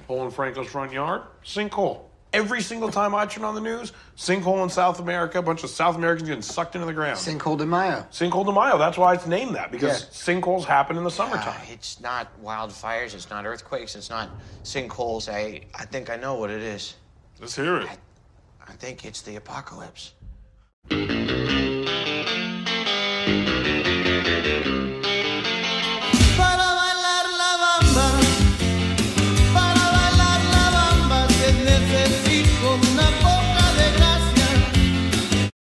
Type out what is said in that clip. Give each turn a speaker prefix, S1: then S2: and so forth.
S1: Hole in Franco's front yard, sinkhole. Every single time I turn on the news, sinkhole in South America, a bunch of South Americans getting sucked into the ground.
S2: Sinkhole de Mayo.
S1: Sinkhole de Mayo, that's why it's named that, because sinkholes happen in the summertime.
S3: It's not wildfires, it's not earthquakes, it's not sinkholes. I think I know what it is.
S1: Let's hear it.
S3: I think it's the apocalypse.